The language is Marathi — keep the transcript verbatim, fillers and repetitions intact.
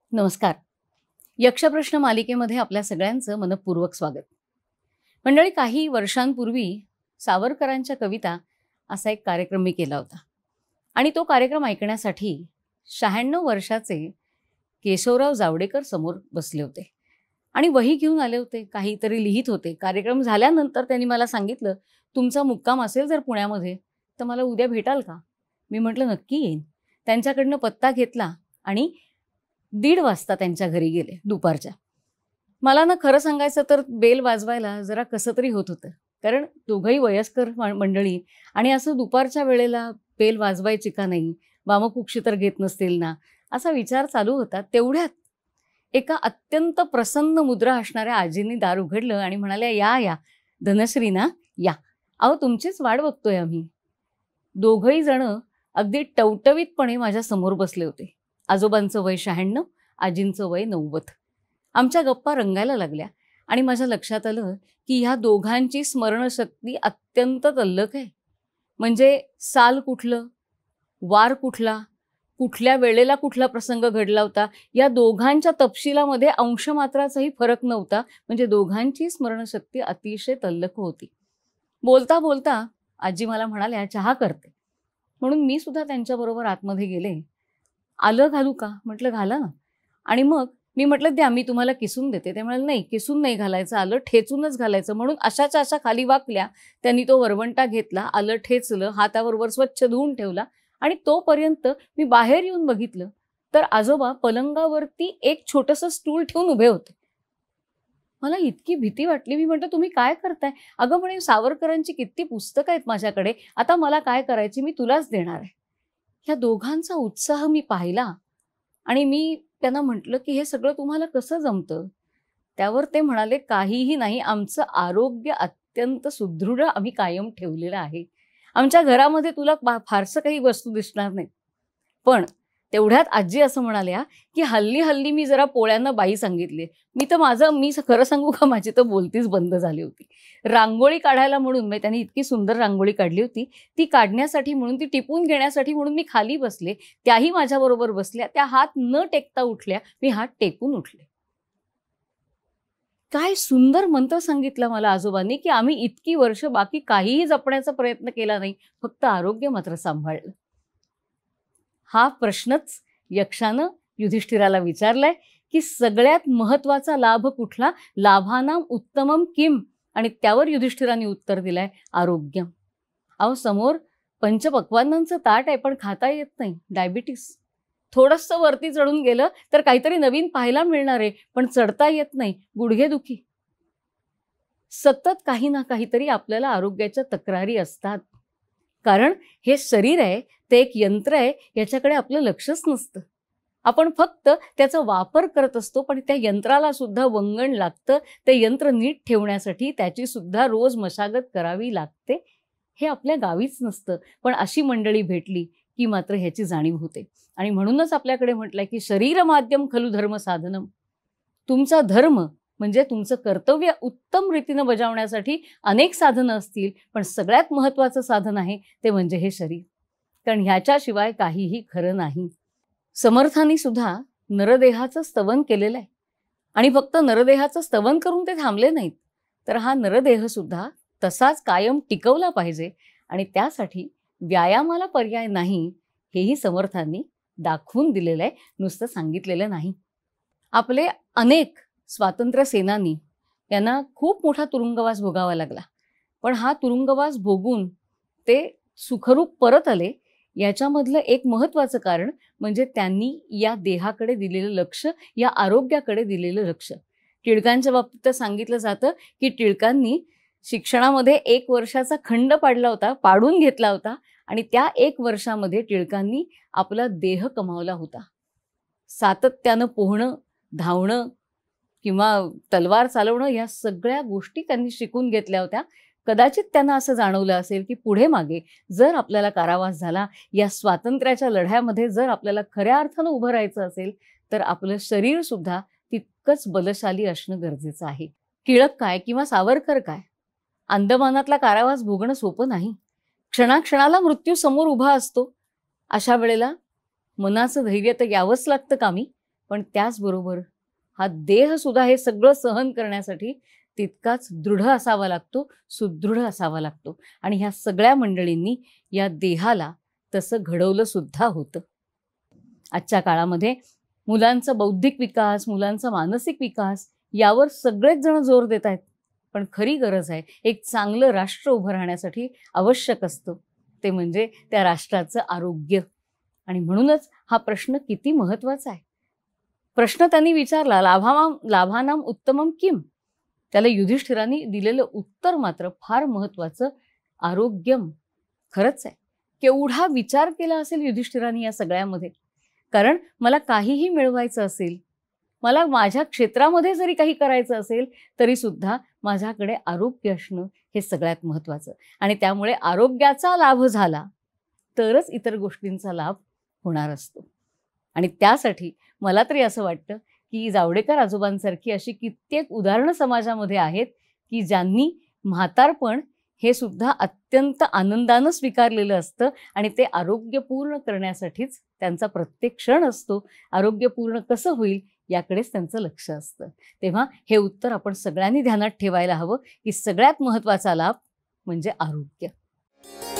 नमस्कार. यक्षप्रश्न मालिकेमध्ये आपल्या सगळ्यांचं मनपूर्वक स्वागत. मंडळी, काही वर्षांपूर्वी सावरकरांच्या कविता असा एक कार्यक्रम मी केला होता आणि तो कार्यक्रम ऐकण्यासाठी शहाण्णव वर्षाचे केशवराव जावडेकर समोर बसले होते आणि वही घेऊन आले होते, काहीतरी लिहित होते. कार्यक्रम झाल्यानंतर त्यांनी मला सांगितलं, तुमचा मुक्काम असेल जर पुण्यामध्ये तर मला उद्या भेटाल का? मी म्हटलं नक्की येईन. त्यांच्याकडनं पत्ता घेतला आणि दीड वाजता त्यांच्या घरी गेले दुपारच्या. मला ना खरं सांगायचं तर बेल वाजवायला जरा कसं तरी होत होतं, कारण दोघंही वयस्कर मंडळी आणि असं दुपारच्या वेळेला बेल वाजवायची का नाही, वामकुक्षी तर घेत नसतील ना, असा विचार चालू होता. तेवढ्यात एका अत्यंत प्रसन्न मुद्रा असणाऱ्या आजींनी दार उघडलं आणि म्हणाल्या, या या धनश्री ना, या. अहो, तुमचीच वाट बघतोय आम्ही. दोघंही जण अगदी टवटवीतपणे माझ्या समोर बसले होते. आजोबांचं वय शहाण्णव, आजींचं वय नव्वद. आमच्या गप्पा रंगायला लागल्या आणि माझ्या लक्षात आलं की ह्या दोघांची स्मरणशक्ती अत्यंत तल्लख आहे. म्हणजे साल कुठलं, वार कुठला, कुठल्या वेळेला कुठला प्रसंग घडला होता, या दोघांच्या तपशिलामध्ये अंशमात्राचाही फरक नव्हता. म्हणजे दोघांची स्मरणशक्ती अतिशय तल्लख होती. बोलता बोलता आजी मला म्हणाल्या, चहा करते. म्हणून मी सुद्धा त्यांच्याबरोबर आतमध्ये गेले. आलं घालू का? म्हटलं घाला ना. आणि मग मी म्हटलं, द्या मी तुम्हाला किसून देते. ते म्हणाले, नाही किसून नाही घालायचं, आलं ठेचूनच घालायचं. म्हणून अशाच्या अशा खाली वाकल्या. त्यांनी तो वरवंटा घेतला, आलं ठेचलं, हाताबरोबर स्वच्छ धुवून ठेवला आणि तोपर्यंत मी बाहेर येऊन बघितलं तर आजोबा पलंगावरती एक छोटंसं स्टूल ठेवून उभे होते. मला इतकी भीती वाटली. मी म्हटलं, तुम्ही काय करताय? अगं म्हणे, सावरकरांची किती पुस्तकं आहेत माझ्याकडे, आता मला काय करायची, मी तुलाच देणार आहे. ह्या दोघांचा उत्साह मी पाहिला आणि मी त्यांना म्हटलं की हे सगळं तुम्हाला कसं जमतं? त्यावर ते म्हणाले, काहीही नाही, आमचं आरोग्य अत्यंत सुदृढ आम्ही कायम ठेवलेलं आहे. आमच्या घरामध्ये तुला फारसं काही वस्तू दिसणार नाही. पण तेवढ्यात आजी असं म्हणाल्या की हल्ली हल्ली मी जरा पोळ्यांना बाई सांगितली. मी तर माझं मी खरं सांगू का, माझी तर बोलतीच बंद झाली होती. रांगोळी काढायला म्हणून, म्हणजे त्यांनी इतकी सुंदर रांगोळी काढली होती, ती काढण्यासाठी म्हणून, ती टिपून घेण्यासाठी म्हणून मी खाली बसले. त्याही माझ्याबरोबर बसल्या. त्या हात न टेकता उठल्या, मी हात टेकून उठले. काय सुंदर मंत्र सांगितला मला आजोबांनी की आम्ही इतकी वर्ष बाकी काहीही जपण्याचा प्रयत्न केला नाही, फक्त आरोग्य मात्र सांभाळलं. हा प्रश्नच यक्षानं युधिष्ठिराला विचारलाय की सगळ्यात महत्वाचा लाभ कुठला? लाभानाम उत्तमम किम? आणि त्यावर युधिष्ठिराने उत्तर दिलंय, आरोग्य. अहो, समोर पंचपक्वान्नांचं ताट आहे पण खाता येत नाही, डायबिटीस. थोडंसं वरती चढून गेलं तर काहीतरी नवीन पाहायला मिळणार आहे, पण चढता येत नाही, गुडघेदुखी. सतत काही ना काहीतरी आपल्याला आरोग्याच्या तक्रारी असतात. कारण हे शरीर आहे, ते एक यंत्र आहे, याच्याकडे आपलं लक्षच नसतं. आपण फक्त त्याचा वापर करत असतो, पण त्या यंत्राला सुद्धा वंगण लागतं. ते यंत्र नीट ठेवण्यासाठी त्याची सुद्धा रोज मशागत करावी लागते. हे आपल्या गावीच नसतं, पण अशी मंडळी भेटली की मात्र ह्याची जाणीव होते. आणि म्हणूनच आपल्याकडे म्हटलंय की शरीर माध्यम खलु धर्म साधनम. तुमचा धर्म म्हणजे तुमचं कर्तव्य उत्तम रीतीनं बजावण्यासाठी अनेक साधनं असतील, पण सगळ्यात महत्त्वाचं साधन आहे ते म्हणजे हे शरीर. कारण ह्याच्याशिवाय काहीही खरं नाही. समर्थांनी सुद्धा नरदेहाचं स्तवन केलेलं आहे आणि फक्त नरदेहाचं स्तवन करून ते थांबले नाहीत, तर हा नरदेह सुद्धा तसाच कायम टिकवला पाहिजे आणि त्यासाठी व्यायामाला पर्याय नाही, हेही समर्थांनी दाखवून दिलेलं आहे, नुसतं सांगितलेलं नाही. आपले अनेक स्वातंत्र्य सेनानी यांना खूप मोठा तुरुंगवास भोगावा लागला, पण हा तुरुंगवास भोगून ते सुखरूप परत आले. याच्यामधलं एक महत्त्वाचं कारण म्हणजे त्यांनी या देहाकडे दिलेलं लक्ष, या आरोग्याकडे दिलेलं लक्ष. टिळकांच्या बाबतीत तर सांगितलं जातं की टिळकांनी शिक्षणामध्ये एक वर्षाचा खंड पाडला होता, पाडून घेतला होता आणि त्या एक वर्षामध्ये टिळकांनी आपला देह कमावला होता. सातत्यानं पोहणं, धावणं किंवा तलवार चालवणं, या सगळ्या गोष्टी त्यांनी शिकून घेतल्या होत्या. कदाचित त्यांना असं जाणवलं असेल की पुढे मागे जर आपल्याला कारावास झाला, या स्वातंत्र्याच्या लढ्यामध्ये जर आपल्याला खऱ्या अर्थानं उभं राहायचं असेल, तर आपलं शरीर सुद्धा तितकंच बलशाली असणं गरजेचं आहे. टिळक काय किंवा सावरकर काय, अंदमानातला कारावास भोगणं सोपं नाही. क्षणाक्षणाला मृत्यू समोर उभा असतो. अशा वेळेला मनाचं धैर्य तर यावंच लागतं कामी, पण त्याचबरोबर हा देहसुद्धा हे सगळं सहन करण्यासाठी तितकाच दृढ असावा लागतो, सुदृढ असावा लागतो. आणि ह्या सगळ्या मंडळींनी या देहाला तसं घडवलं सुद्धा होतं. आजच्या काळामध्ये मुलांचा बौद्धिक विकास, मुलांचा मानसिक विकास यावर सगळेच जण जोर देत आहेत. पण खरी गरज आहे, एक चांगलं राष्ट्र उभं राहण्यासाठी आवश्यक असतं ते म्हणजे त्या राष्ट्राचं आरोग्य. आणि म्हणूनच हा प्रश्न किती महत्त्वाचा आहे. प्रश्न त्यांनी विचारला, लाभानाम लाभानाम उत्तमम किम. त्याला युधिष्ठिरांनी दिलेलं उत्तर मात्र फार महत्त्वाचं, आरोग्यम. खरंच आहे, केवढा विचार केला असेल युधिष्ठिरांनी या सगळ्यामध्ये. कारण मला काहीही मिळवायचं असेल, मला माझ्या क्षेत्रामध्ये जरी काही करायचं असेल तरी सुद्धा माझ्याकडे आरोग्य असणं हे सगळ्यात महत्त्वाचं. आणि त्यामुळे आरोग्याचा लाभ झाला तरच इतर गोष्टींचा लाभ होणार असतो. आणि त्यासाठी मला तरी असं वाटतं की जावडेकर आजोबांसारखी अशी कित्येक उदाहरणं समाजामध्ये आहेत की ज्यांनी म्हातारपण हे सुद्धा अत्यंत आनंदानं स्वीकारलेलं असतं आणि ते आरोग्यपूर्ण करण्यासाठीच त्यांचा प्रत्येक क्षण असतो. आरोग्यपूर्ण कसं होईल याकडेच त्यांचं लक्ष असतं. तेव्हा हे उत्तर आपण सगळ्यांनी ध्यानात ठेवायला हवं की सगळ्यात महत्त्वाचा लाभ म्हणजे आरोग्य.